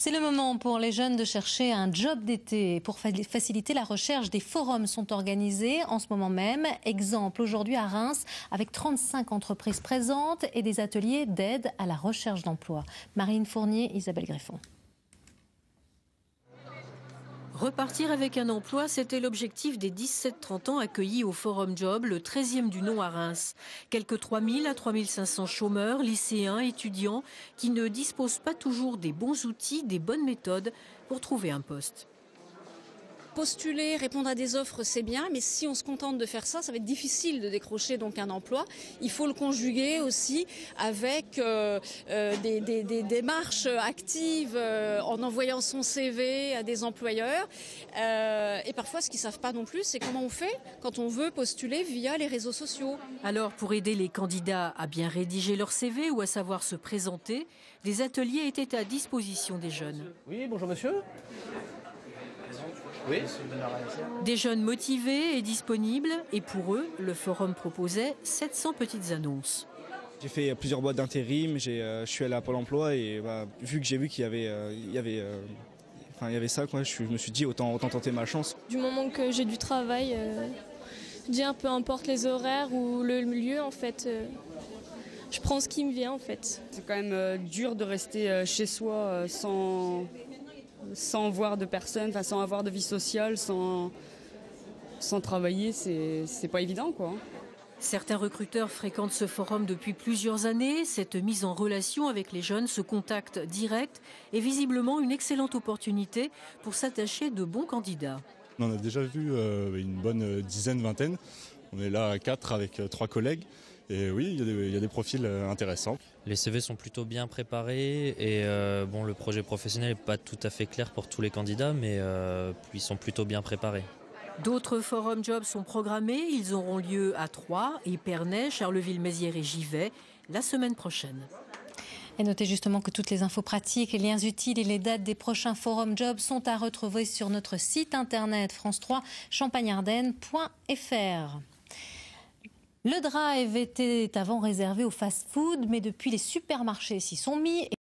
C'est le moment pour les jeunes de chercher un job d'été. Pour faciliter la recherche, des forums sont organisés en ce moment même. Exemple aujourd'hui à Reims, avec 35 entreprises présentes et des ateliers d'aide à la recherche d'emploi. Marine Fournier, Isabelle Greffon. Repartir avec un emploi, c'était l'objectif des 17-30 ans accueillis au Forum Job, le 13e du nom à Reims. Quelques 3000 à 3500 chômeurs, lycéens, étudiants qui ne disposent pas toujours des bons outils, des bonnes méthodes pour trouver un poste. Postuler, répondre à des offres, c'est bien, mais si on se contente de faire ça, ça va être difficile de décrocher donc un emploi. Il faut le conjuguer aussi avec des démarches actives en envoyant son CV à des employeurs. Et parfois, ce qu'ils ne savent pas non plus, c'est comment on fait quand on veut postuler via les réseaux sociaux. Alors, pour aider les candidats à bien rédiger leur CV ou à savoir se présenter, des ateliers étaient à disposition des jeunes. Oui, bonjour monsieur. Oui. Des jeunes motivés et disponibles, et pour eux, le forum proposait 700 petites annonces. J'ai fait plusieurs boîtes d'intérim, je suis allé à Pôle emploi et vu qu'il y avait ça, quoi, je me suis dit autant tenter ma chance. Du moment que j'ai du travail, peu importe les horaires ou le lieu, en fait, je prends ce qui me vient en fait. C'est quand même dur de rester chez soi sans voir de personnes, sans avoir de vie sociale, sans travailler, c'est pas évident, quoi. Certains recruteurs fréquentent ce forum depuis plusieurs années. Cette mise en relation avec les jeunes, ce contact direct est visiblement une excellente opportunité pour s'attacher de bons candidats. On a déjà vu une bonne dizaine, vingtaine. On est là à 4 avec 3 collègues. Et oui, il y a des profils intéressants. Les CV sont plutôt bien préparés et le projet professionnel n'est pas tout à fait clair pour tous les candidats, mais ils sont plutôt bien préparés. D'autres forums jobs sont programmés. Ils auront lieu à Troyes, Épernay, Charleville-Mézières et Givet la semaine prochaine. Et notez justement que toutes les infos pratiques, les liens utiles et les dates des prochains forums jobs sont à retrouver sur notre site internet france3champagne-ardenne.fr. Le drive était avant réservé au fast-food, mais depuis les supermarchés s'y sont mis.